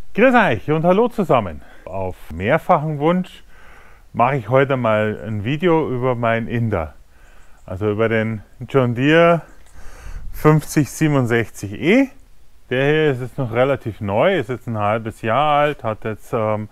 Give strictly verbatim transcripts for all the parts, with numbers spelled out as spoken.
Grüß euch und hallo zusammen. Auf mehrfachen Wunsch mache ich heute mal ein Video über meinen Inder. Also über den John Deere fünfzig siebenundsechzig E. Der hier ist jetzt noch relativ neu, ist jetzt ein halbes Jahr alt, hat jetzt ähm,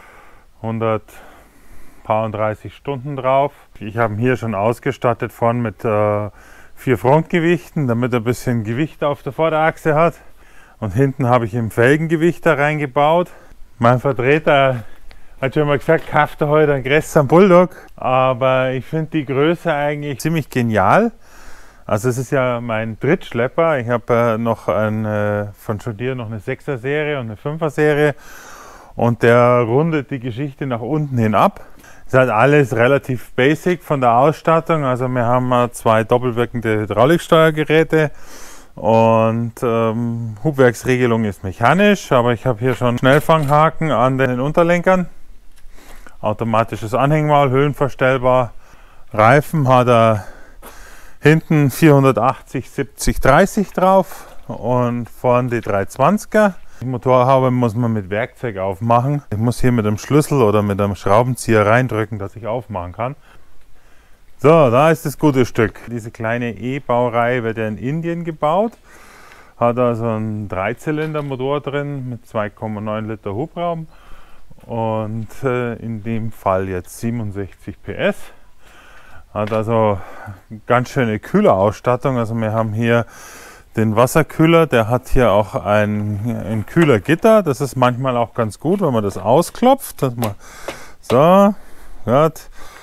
hundertdreißig Stunden drauf. Ich habe ihn hier schon ausgestattet vorne mit äh, vier Frontgewichten, damit er ein bisschen Gewicht auf der Vorderachse hat. Und hinten habe ich ihm Felgengewichter reingebaut. Mein Vertreter hat schon mal gesagt, kauft er heute einen größeren Bulldog. Aber ich finde die Größe eigentlich ziemlich genial. Also es ist ja mein Drittschlepper. Ich habe äh, noch ein, äh, von John Deere noch eine sechser Serie und eine fünfer Serie. Und der rundet die Geschichte nach unten hin ab. Es ist halt alles relativ basic von der Ausstattung. Also wir haben äh, zwei doppelwirkende Hydrauliksteuergeräte. Und ähm, Hubwerksregelung ist mechanisch, aber ich habe hier schon Schnellfanghaken an den Unterlenkern. Automatisches Anhängmaul, höhenverstellbar. Reifen hat er hinten vierhundertachtzig siebzig dreißig drauf und vorne die dreihundertzwanziger. Die Motorhaube muss man mit Werkzeug aufmachen. Ich muss hier mit einem Schlüssel oder mit einem Schraubenzieher reindrücken, dass ich aufmachen kann. So, da ist das gute Stück. Diese kleine E-Baureihe wird ja in Indien gebaut. Hat also einen Dreizylinder-Motor drin mit zwei Komma neun Liter Hubraum und äh, in dem Fall jetzt siebenundsechzig P S. Hat also ganz schöne Kühlerausstattung. Also wir haben hier den Wasserkühler, der hat hier auch ein, ein Kühlergitter. Das ist manchmal auch ganz gut, wenn man das ausklopft. Dass man, so, gut.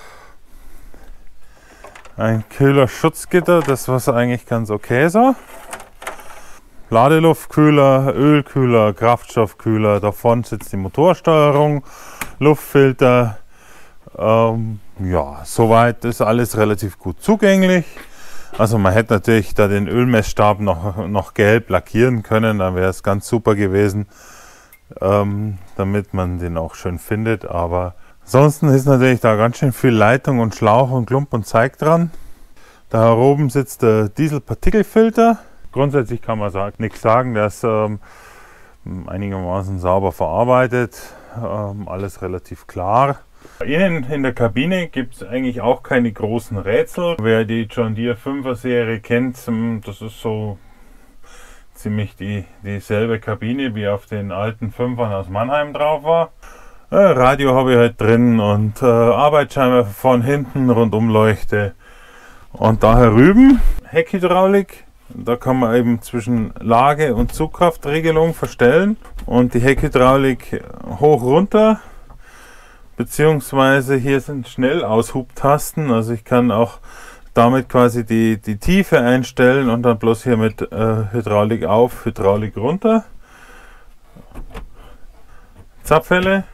Ein Kühlerschutzgitter, das war eigentlich ganz okay so. Ladeluftkühler, Ölkühler, Kraftstoffkühler, davon sitzt die Motorsteuerung, Luftfilter. Ähm, ja, soweit ist alles relativ gut zugänglich. Also man hätte natürlich da den Ölmessstab noch, noch gelb lackieren können, dann wäre es ganz super gewesen, ähm, damit man den auch schön findet. Aber ansonsten ist natürlich da ganz schön viel Leitung und Schlauch und Klump und Zeig dran. Da oben sitzt der Dieselpartikelfilter. Grundsätzlich kann man sagen, nichts sagen, der ist ähm, einigermaßen sauber verarbeitet, ähm, alles relativ klar. Innen in der Kabine gibt es eigentlich auch keine großen Rätsel. Wer die John Deere fünfer Serie kennt, das ist so ziemlich die, dieselbe Kabine wie auf den alten Fünfern aus Mannheim drauf war. Äh, Radio habe ich halt drin und äh, Arbeitsscheinwerfer von hinten, Rundumleuchte. Und da herüben Heckhydraulik. Da kann man eben zwischen Lage- und Zugkraftregelung verstellen. Und die Heckhydraulik hoch runter. Beziehungsweise hier sind Schnellaushubtasten. Also ich kann auch damit quasi die, die Tiefe einstellen und dann bloß hier mit äh, Hydraulik auf, Hydraulik runter. Zapfhelle.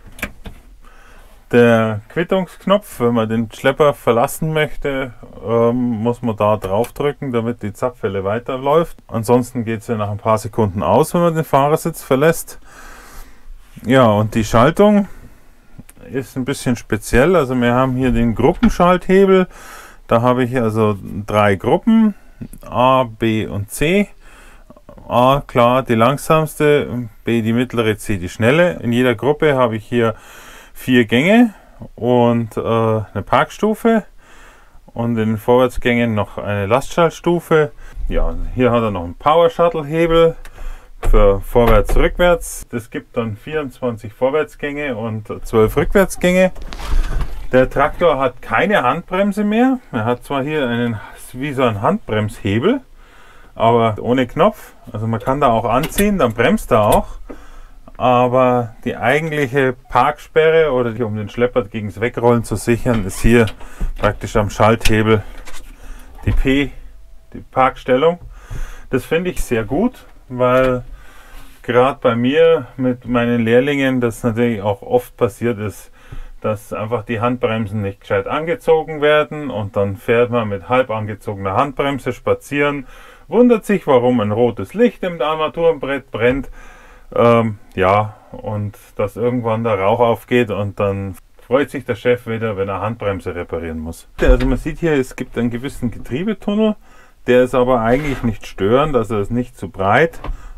Der Quittungsknopf, wenn man den Schlepper verlassen möchte, ähm, muss man da drauf drücken, damit die Zapfwelle weiterläuft. Ansonsten geht es ja nach ein paar Sekunden aus, wenn man den Fahrersitz verlässt. Ja, und die Schaltung ist ein bisschen speziell. Also wir haben hier den Gruppenschalthebel. Da habe ich also drei Gruppen, A, B und C. A, klar, die langsamste, B, die mittlere, C, die schnelle. In jeder Gruppe habe ich hier vier Gänge und äh, eine Parkstufe und in den Vorwärtsgängen noch eine Lastschaltstufe. Ja, hier hat er noch einen Power Shuttle Hebel für vorwärts rückwärts. Das gibt dann vierundzwanzig Vorwärtsgänge und zwölf Rückwärtsgänge. Der Traktor hat keine Handbremse mehr. Er hat zwar hier einen wie so einen Handbremshebel, aber ohne Knopf. Also man kann da auch anziehen, dann bremst er auch. Aber die eigentliche Parksperre oder die, um den Schlepper gegen das Wegrollen zu sichern, ist hier praktisch am Schalthebel die P, die Parkstellung. Das finde ich sehr gut, weil gerade bei mir mit meinen Lehrlingen das natürlich auch oft passiert ist, dass einfach die Handbremsen nicht gescheit angezogen werden und dann fährt man mit halb angezogener Handbremse spazieren, wundert sich, warum ein rotes Licht im Armaturenbrett brennt. Ähm, ja, und dass irgendwann der Rauch aufgeht und dann freut sich der Chef wieder, wenn er Handbremse reparieren muss. Also man sieht hier, es gibt einen gewissen Getriebetunnel, der ist aber eigentlich nicht störend, also ist nicht zu breit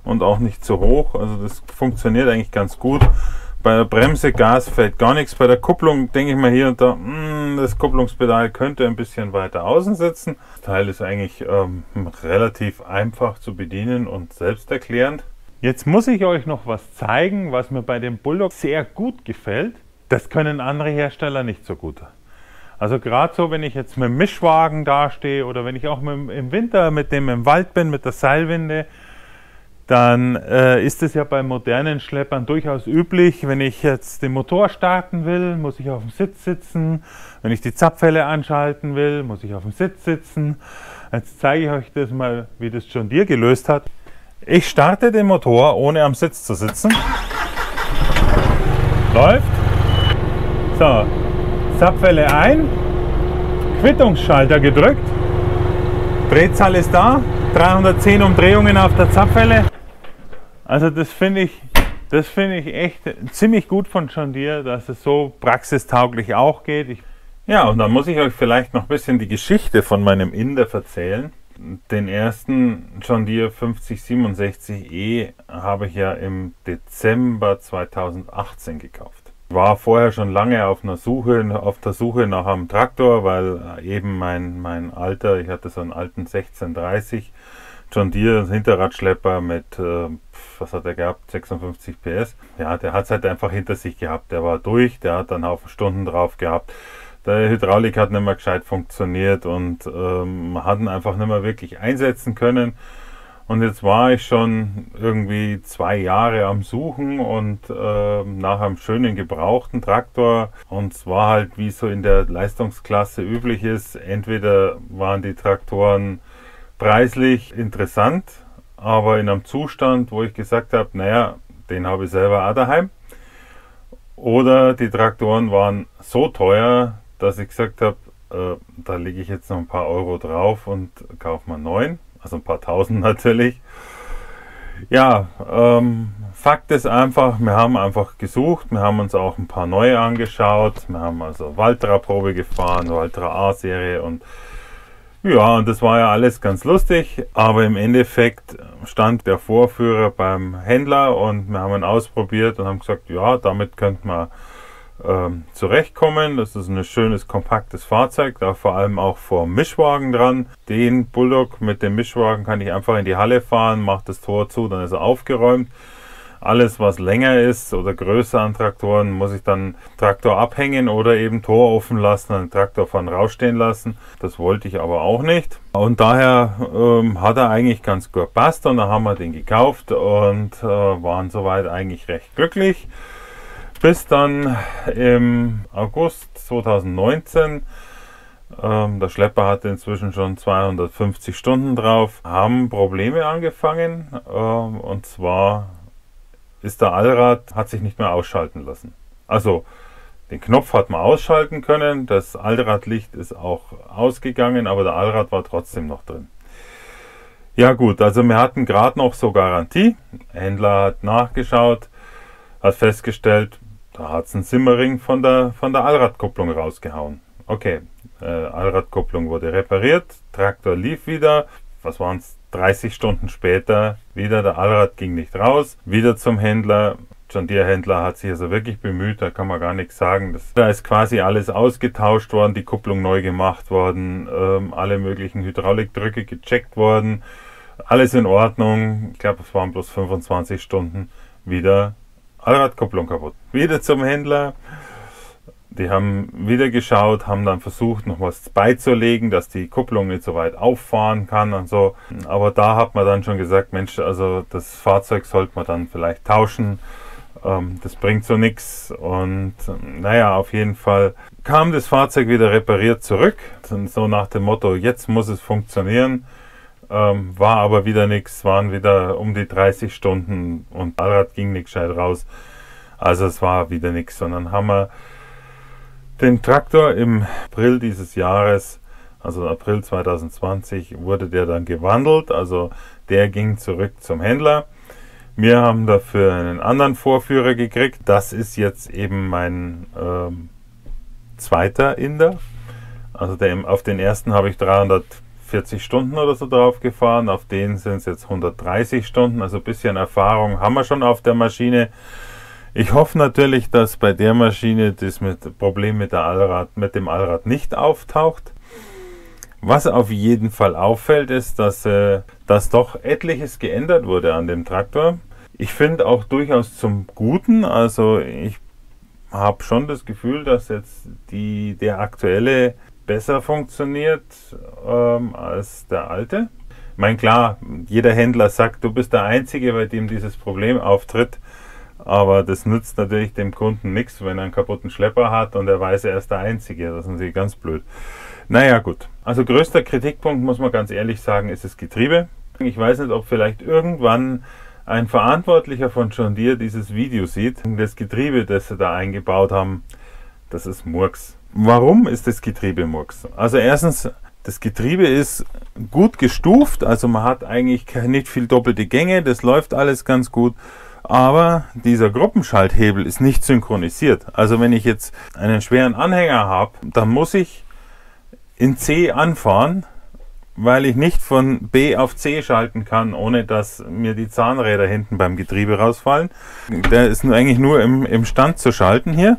und auch nicht zu hoch. Also das funktioniert eigentlich ganz gut. Bei der Bremse, Gas fällt gar nichts. Bei der Kupplung denke ich mal hier und da, mh, das Kupplungspedal könnte ein bisschen weiter außen sitzen. Das Teil ist eigentlich ähm, relativ einfach zu bedienen und selbsterklärend. Jetzt muss ich euch noch was zeigen, was mir bei dem Bulldog sehr gut gefällt. Das können andere Hersteller nicht so gut. Also gerade so, wenn ich jetzt mit dem Mischwagen dastehe oder wenn ich auch mit, im Winter mit dem im Wald bin, mit der Seilwinde, dann äh, ist es ja bei modernen Schleppern durchaus üblich, wenn ich jetzt den Motor starten will, muss ich auf dem Sitz sitzen. Wenn ich die Zapfwelle anschalten will, muss ich auf dem Sitz sitzen. Jetzt zeige ich euch das mal, wie das John Deere gelöst hat. Ich starte den Motor, ohne am Sitz zu sitzen. Läuft. So, Zapfwelle ein, Quittungsschalter gedrückt. Drehzahl ist da, dreihundertzehn Umdrehungen auf der Zapfwelle. Also das finde ich, das finde ich echt ziemlich gut von John Deere, dass es so praxistauglich auch geht. Ich ja, und dann muss ich euch vielleicht noch ein bisschen die Geschichte von meinem Inder erzählen. Den ersten John Deere fünfzig siebenundsechzig E habe ich ja im Dezember zweitausendachtzehn gekauft. War vorher schon lange auf einer Suche, auf der Suche nach einem Traktor, weil eben mein, mein alter, ich hatte so einen alten sechzehnhundertdreißig John Deere Hinterradschlepper mit, äh, was hat er gehabt, sechsundfünfzig P S. Ja, der hat es halt einfach hinter sich gehabt. Der war durch, der hat dann einen Haufen Stunden drauf gehabt. Der Hydraulik hat nicht mehr gescheit funktioniert und ähm, man hat ihn einfach nicht mehr wirklich einsetzen können. Und jetzt war ich schon irgendwie zwei Jahre am Suchen und äh, nach einem schönen gebrauchten Traktor. Und es war halt, wie es so in der Leistungsklasse üblich ist, entweder waren die Traktoren preislich interessant, aber in einem Zustand, wo ich gesagt habe, naja, den habe ich selber auch daheim. Oder die Traktoren waren so teuer, dass ich gesagt habe, äh, da lege ich jetzt noch ein paar Euro drauf und kaufe mal einen neuen. Also ein paar Tausend natürlich. Ja, ähm, Fakt ist einfach, wir haben einfach gesucht, wir haben uns auch ein paar neue angeschaut. Wir haben also Valtra-Probe gefahren, Valtra A-Serie und ja, und das war ja alles ganz lustig, aber im Endeffekt stand der Vorführer beim Händler und wir haben ihn ausprobiert und haben gesagt, ja, damit könnte man ähm, zurechtkommen. Das ist ein schönes, kompaktes Fahrzeug, da vor allem auch vor dem Mischwagen dran. Den Bulldog mit dem Mischwagen kann ich einfach in die Halle fahren, mache das Tor zu, dann ist er aufgeräumt. Alles, was länger ist oder größer an Traktoren, muss ich dann Traktor abhängen oder eben Tor offen lassen, den Traktor vorne rausstehen lassen. Das wollte ich aber auch nicht. Und daher ähm, hat er eigentlich ganz gut gepasst und dann haben wir den gekauft und äh, waren soweit eigentlich recht glücklich. Bis dann im August zweitausendneunzehn, ähm, der Schlepper hatte inzwischen schon zweihundertfünfzig Stunden drauf, haben Probleme angefangen ähm, und zwar ist der Allrad, hat sich nicht mehr ausschalten lassen. Also den Knopf hat man ausschalten können, das Allradlicht ist auch ausgegangen, aber der Allrad war trotzdem noch drin. Ja gut, also wir hatten gerade noch so Garantie. Der Händler hat nachgeschaut, hat festgestellt, da hat es einen Simmering von der, von der Allradkupplung rausgehauen. Okay, äh, Allradkupplung wurde repariert, Traktor lief wieder, was waren es? dreißig Stunden später wieder, der Allrad ging nicht raus, wieder zum Händler. John Deere Händler hat sich also wirklich bemüht, da kann man gar nichts sagen. Das, da ist quasi alles ausgetauscht worden, die Kupplung neu gemacht worden, ähm, alle möglichen Hydraulikdrücke gecheckt worden, alles in Ordnung. Ich glaube, es waren bloß fünfundzwanzig Stunden, wieder Allradkupplung kaputt. Wieder zum Händler. Die haben wieder geschaut, haben dann versucht, noch was beizulegen, dass die Kupplung nicht so weit auffahren kann und so. Aber da hat man dann schon gesagt, Mensch, also das Fahrzeug sollte man dann vielleicht tauschen. Ähm, das bringt so nichts. Und naja, auf jeden Fall kam das Fahrzeug wieder repariert zurück. So nach dem Motto, jetzt muss es funktionieren. Ähm, war aber wieder nichts, waren wieder um die dreißig Stunden und Allrad ging nicht gescheit raus. Also es war wieder nichts, sondern haben wir den Traktor im April dieses Jahres, also April zweitausendzwanzig, wurde der dann gewandelt, also der ging zurück zum Händler. Wir haben dafür einen anderen Vorführer gekriegt, das ist jetzt eben mein ähm, zweiter Inder. Also der, auf den ersten habe ich dreihundertvierzig vierzig Stunden oder so drauf gefahren, auf denen sind es jetzt hundertdreißig Stunden, also ein bisschen Erfahrung haben wir schon auf der Maschine. Ich hoffe natürlich, dass bei der Maschine das mit Problem mit, der Allrad, mit dem Allrad nicht auftaucht. Was auf jeden Fall auffällt, ist, dass, äh, dass doch etliches geändert wurde an dem Traktor. Ich finde auch durchaus zum Guten, also ich habe schon das Gefühl, dass jetzt die, der aktuelle besser funktioniert ähm, als der alte. Ich meine, klar, jeder Händler sagt, du bist der Einzige, bei dem dieses Problem auftritt. Aber das nützt natürlich dem Kunden nichts, wenn er einen kaputten Schlepper hat und er weiß, er ist der Einzige. Das ist natürlich ganz blöd. Naja, gut. Also größter Kritikpunkt, muss man ganz ehrlich sagen, ist das Getriebe. Ich weiß nicht, ob vielleicht irgendwann ein Verantwortlicher von John Deere dieses Video sieht. Das Getriebe, das sie da eingebaut haben, das ist Murks. Warum ist das Getriebe Murks? Also erstens, das Getriebe ist gut gestuft. Also man hat eigentlich nicht viel doppelte Gänge. Das läuft alles ganz gut. Aber dieser Gruppenschalthebel ist nicht synchronisiert. Also wenn ich jetzt einen schweren Anhänger habe, dann muss ich in C anfahren, weil ich nicht von B auf C schalten kann, ohne dass mir die Zahnräder hinten beim Getriebe rausfallen. Der ist eigentlich nur im, im Stand zu schalten hier.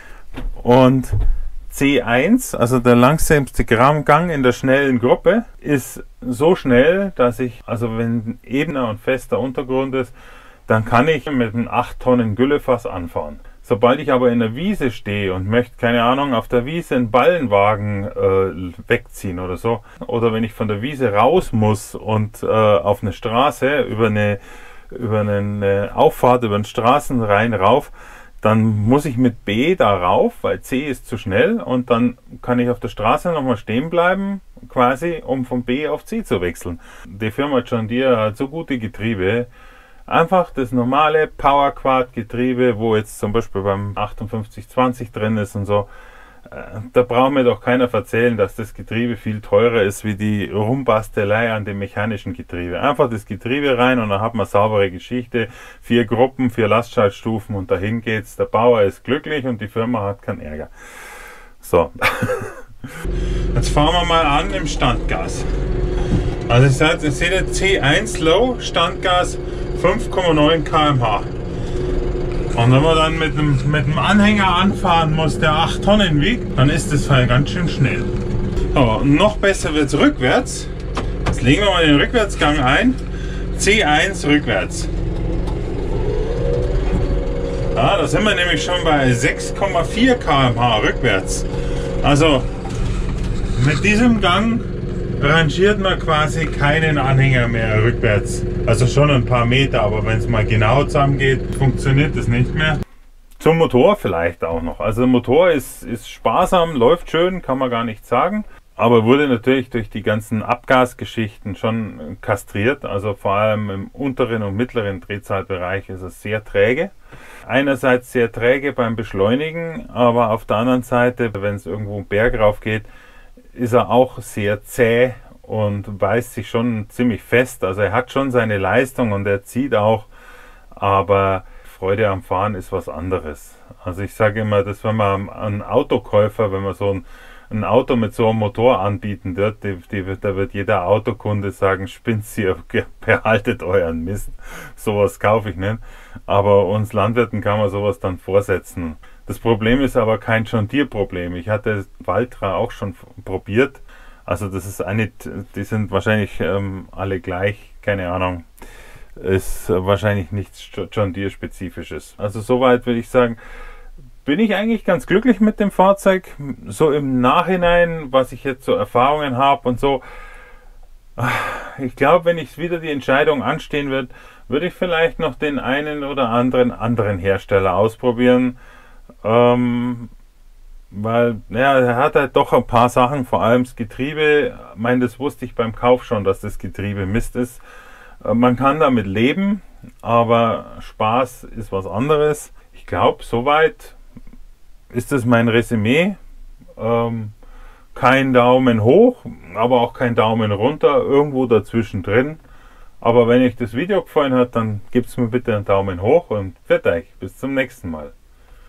Und C eins, also der langsamste Gang in der schnellen Gruppe, ist so schnell, dass ich, also wenn ebener und fester Untergrund ist, dann kann ich mit einem acht Tonnen Güllefass anfahren. Sobald ich aber in der Wiese stehe und möchte, keine Ahnung, auf der Wiese einen Ballenwagen äh, wegziehen oder so, oder wenn ich von der Wiese raus muss und äh, auf eine Straße, über eine, über eine Auffahrt, über einen Straßenrhein rauf, dann muss ich mit B da rauf, weil C ist zu schnell, und dann kann ich auf der Straße nochmal stehen bleiben, quasi, um von B auf C zu wechseln. Die Firma John Deere hat so gute Getriebe. Einfach das normale Power Quad Getriebe, wo jetzt zum Beispiel beim achtundfünfzig zwanzig drin ist und so, äh, da braucht mir doch keiner erzählen, dass das Getriebe viel teurer ist wie die Rumbastelei an dem mechanischen Getriebe. Einfach das Getriebe rein und dann hat man saubere Geschichte, vier Gruppen, vier Lastschaltstufen und dahin geht's. Der Bauer ist glücklich und die Firma hat keinen Ärger. So, jetzt fahren wir mal an im Standgas. Also ihr seht ihr C eins Low, Standgas fünf Komma neun Kilometer pro Stunde. Und wenn man dann mit einem, mit einem Anhänger anfahren muss, der acht Tonnen wiegt, dann ist das halt ganz schön schnell. So, noch besser wird es rückwärts. Jetzt legen wir mal den Rückwärtsgang ein. C eins rückwärts. Ja, da sind wir nämlich schon bei sechs Komma vier Kilometer pro Stunde rückwärts. Also mit diesem Gang rangiert man quasi keinen Anhänger mehr rückwärts. Also schon ein paar Meter, aber wenn es mal genau zusammengeht, funktioniert das nicht mehr. Zum Motor vielleicht auch noch. Also der Motor ist, ist sparsam, läuft schön, kann man gar nicht sagen. Aber wurde natürlich durch die ganzen Abgasgeschichten schon kastriert. Also vor allem im unteren und mittleren Drehzahlbereich ist es sehr träge. Einerseits sehr träge beim Beschleunigen, aber auf der anderen Seite, wenn es irgendwo einen Berg rauf geht, ist er auch sehr zäh und beißt sich schon ziemlich fest. Also er hat schon seine Leistung und er zieht auch, aber Freude am Fahren ist was anderes. Also ich sage immer, dass wenn man einen Autokäufer, wenn man so ein, ein Auto mit so einem Motor anbieten wird, die, die, da wird jeder Autokunde sagen, spinnt ihr, behaltet euren Mist. Sowas kaufe ich nicht. Aber uns Landwirten kann man sowas dann vorsetzen. Das Problem ist aber kein John Deere Problem. Ich hatte Valtra auch schon probiert. Also das ist eine, die sind wahrscheinlich ähm, alle gleich, keine Ahnung. Ist wahrscheinlich nichts John Deere spezifisches. Also soweit würde ich sagen, bin ich eigentlich ganz glücklich mit dem Fahrzeug. So im Nachhinein, was ich jetzt so Erfahrungen habe und so. Ich glaube, wenn ich wieder die Entscheidung anstehen wird, würde ich vielleicht noch den einen oder anderen anderen Hersteller ausprobieren. Ähm, weil, naja, er hat halt doch ein paar Sachen, vor allem das Getriebe. Ich meine, das wusste ich beim Kauf schon, dass das Getriebe Mist ist. Äh, man kann damit leben, aber Spaß ist was anderes. Ich glaube, soweit ist das mein Resümee. Ähm, kein Daumen hoch, aber auch kein Daumen runter, irgendwo dazwischen drin. Aber wenn euch das Video gefallen hat, dann gebt mir bitte einen Daumen hoch und für euch. Bis zum nächsten Mal.